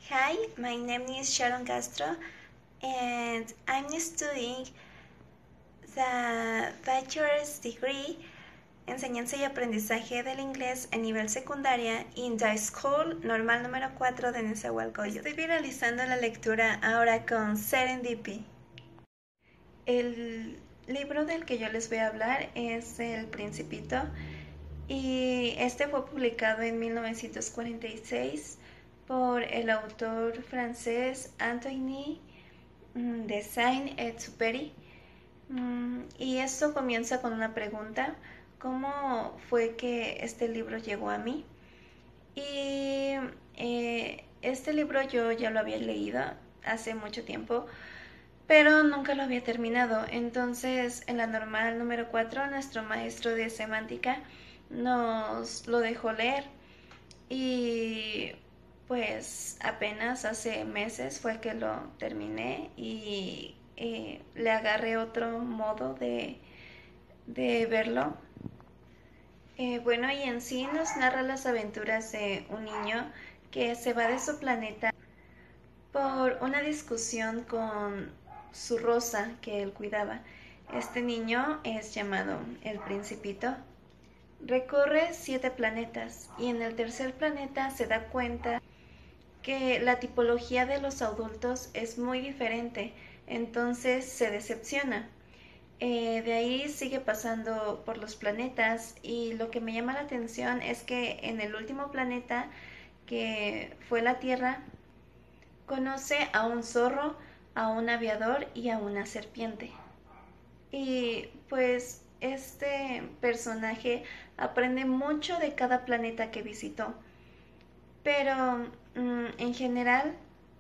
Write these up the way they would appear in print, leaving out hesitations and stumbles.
Hi, my name is Sharon Castro and I'm studying the bachelor's degree Enseñanza y Aprendizaje del Inglés en nivel secundaria in the School Normal número 4 de Nezahualcóyotl. Estoy finalizando la lectura ahora con Serendipity. El libro del que yo les voy a hablar es El Principito y este fue publicado en 1946 por el autor francés Antoine de Saint-Exupéry. Y esto comienza con una pregunta: ¿cómo fue que este libro llegó a mí? Y este libro yo ya lo había leído hace mucho tiempo, pero nunca lo había terminado. Entonces, en la normal número 4, nuestro maestro de semántica nos lo dejó leer y pues apenas hace meses fue que lo terminé y le agarré otro modo de verlo. Bueno, y en sí nos narra las aventuras de un niño que se va de su planeta por una discusión con su rosa que él cuidaba. Este niño es llamado el Principito. Recorre 7 planetas y en el tercer planeta se da cuenta que la tipología de los adultos es muy diferente, entonces se decepciona. De ahí sigue pasando por los planetas y lo que me llama la atención es que en el último planeta, que fue la Tierra, conoce a un zorro, a un aviador y a una serpiente. Y pues este personaje aprende mucho de cada planeta que visitó. Pero en general,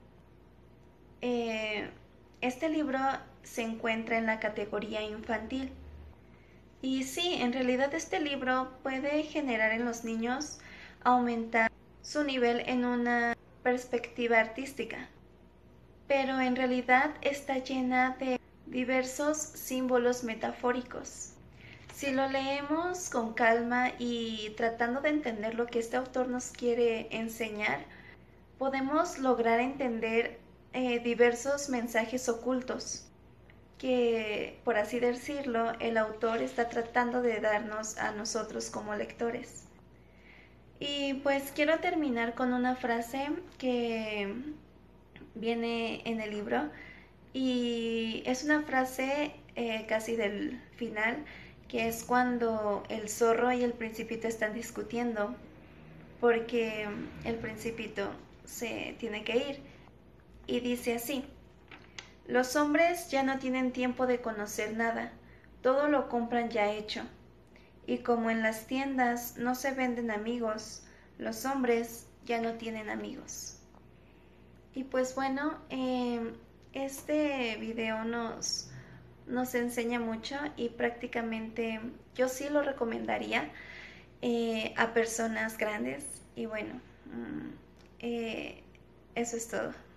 eh, este libro se encuentra en la categoría infantil. Y sí, en realidad este libro puede generar en los niños aumentar su nivel en una perspectiva artística, pero en realidad está llena de diversos símbolos metafóricos. Si lo leemos con calma y tratando de entender lo que este autor nos quiere enseñar, podemos lograr entender diversos mensajes ocultos que, por así decirlo, el autor está tratando de darnos a nosotros como lectores. Y pues quiero terminar con una frase que viene en el libro y es una frase casi del final, que es cuando el zorro y el principito están discutiendo porque el principito se tiene que ir y dice así: los hombres ya no tienen tiempo de conocer nada, todo lo compran ya hecho. Y como en las tiendas no se venden amigos, los hombres ya no tienen amigos. Y pues bueno, este video nos enseña mucho y prácticamente yo sí lo recomendaría a personas grandes. Y bueno, eso es todo.